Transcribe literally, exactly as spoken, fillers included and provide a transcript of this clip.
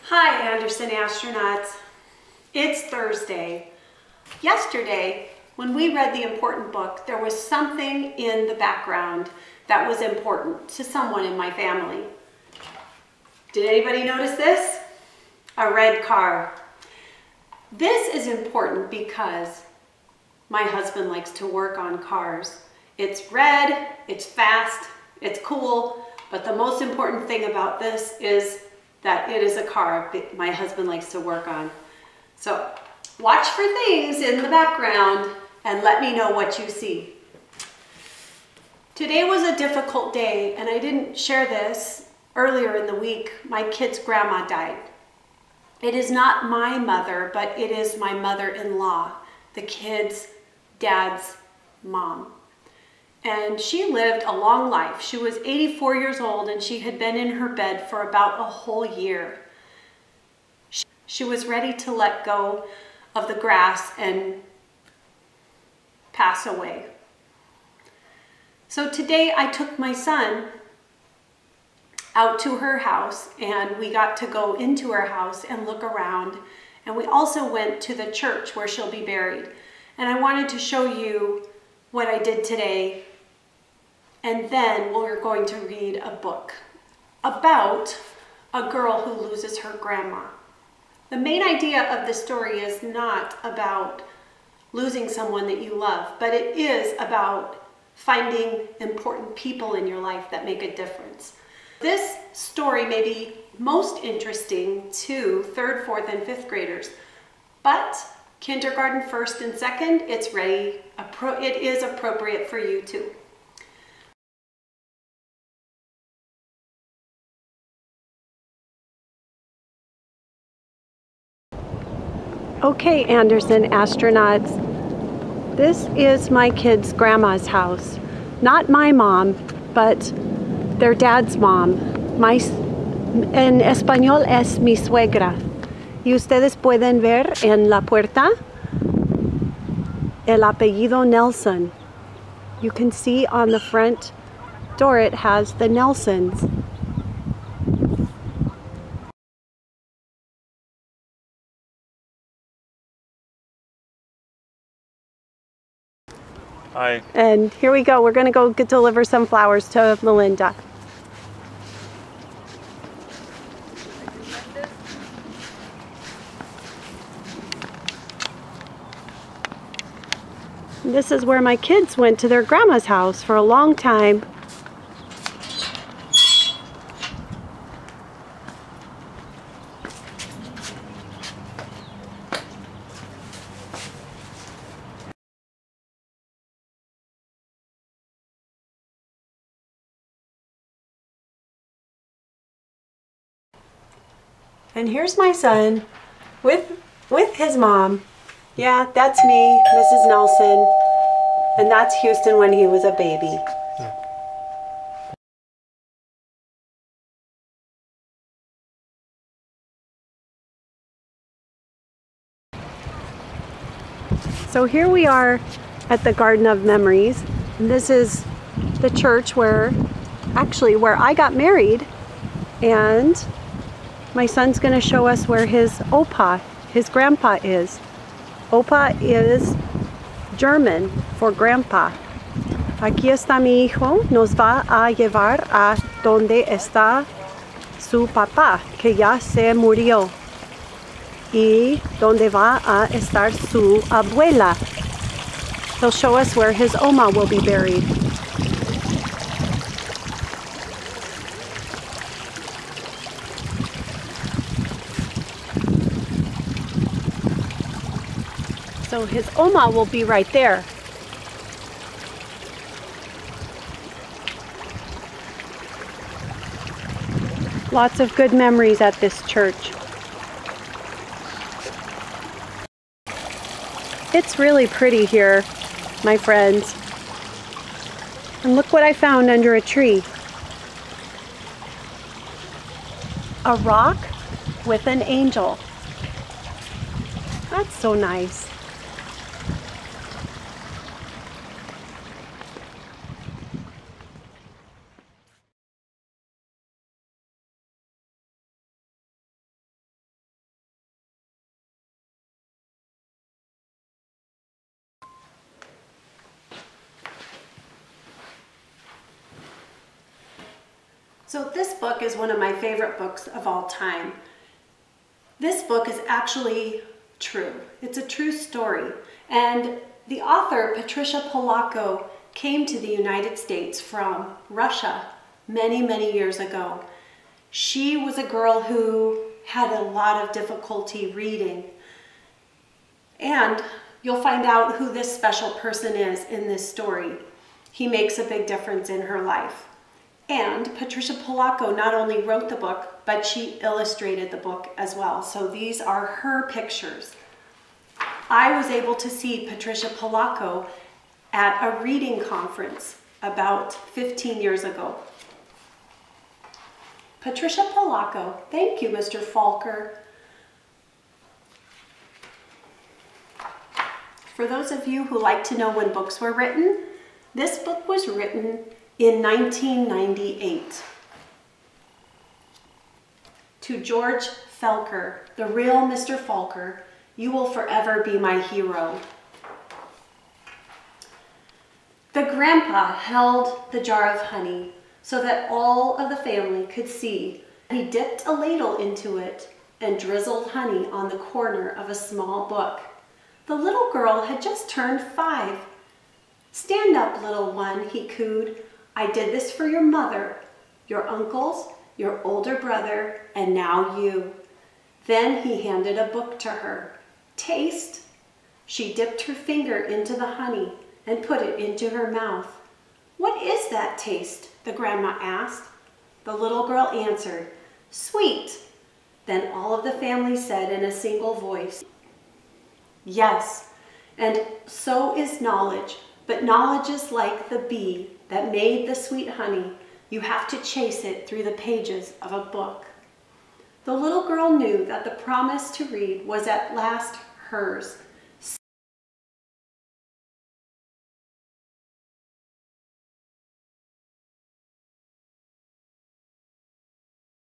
Hi, Anderson astronauts. It's Thursday. Yesterday, when we read the important book, there was something in the background that was important to someone in my family. Did anybody notice this? A red car. This is important because my husband likes to work on cars. It's red, it's fast, it's cool, but the most important thing about this is that it is a car that my husband likes to work on. So watch for things in the background and let me know what you see. Today was a difficult day, and I didn't share this earlier in the week. My kid's grandma died. It is not my mother, but it is my mother-in-law, the kid's dad's mom. And she lived a long life. She was eighty-four years old, and she had been in her bed for about a whole year. She was ready to let go of the grass and pass away. So today I took my son out to her house, and we got to go into her house and look around. And we also went to the church where she'll be buried. And I wanted to show you what I did today. And then we're going to read a book about a girl who loses her grandma. The main idea of the story is not about losing someone that you love, but it is about finding important people in your life that make a difference. This story may be most interesting to third, fourth, and fifth graders, but kindergarten, first, and second, it's ready. It is appropriate for you too. Okay, Anderson astronauts, this is my kids' grandma's house. Not my mom, but their dad's mom. My, en español es mi suegra. Y ustedes pueden ver en la puerta el apellido Nelson. You can see on the front door it has the Nelsons. Hi. And here we go. We're going to go get, deliver some flowers to Melinda. This is where my kids went to their grandma's house for a long time. And here's my son with, with his mom. Yeah, that's me, Missus Nelson. And that's Houston when he was a baby. So here we are at the Garden of Memories. And this is the church where, actually where I got married. And my son's gonna show us where his opa, his grandpa is. Opa is German for grandpa. Aquí está mi hijo, nos va a llevar a donde está su papá, que ya se murió, y donde va a estar su abuela. He'll show us where his oma will be buried. So his oma will be right there. Lots of good memories at this church. It's really pretty here, my friends. And look what I found under a tree. A rock with an angel. That's so nice. So this book is one of my favorite books of all time. This book is actually true. It's a true story. And the author, Patricia Polacco, came to the United States from Russia many, many years ago. She was a girl who had a lot of difficulty reading. And you'll find out who this special person is in this story. He makes a big difference in her life. And Patricia Polacco not only wrote the book, but she illustrated the book as well. So these are her pictures. I was able to see Patricia Polacco at a reading conference about fifteen years ago. Patricia Polacco, thank you, Mister Falker. For those of you who like to know when books were written, this book was written in nineteen ninety-eight. To George Felker, the real Mister Falker, you will forever be my hero. The grandpa held the jar of honey so that all of the family could see. He dipped a ladle into it and drizzled honey on the corner of a small book. The little girl had just turned five. "Stand up, little one," he cooed. "I did this for your mother, your uncles, your older brother, and now you." Then he handed a book to her. "Taste." She dipped her finger into the honey and put it into her mouth. "What is that taste?" the grandma asked. The little girl answered, "Sweet." Then all of the family said in a single voice, "Yes, and so is knowledge, but knowledge is like the bee that made the sweet honey. You have to chase it through the pages of a book." The little girl knew that the promise to read was at last hers.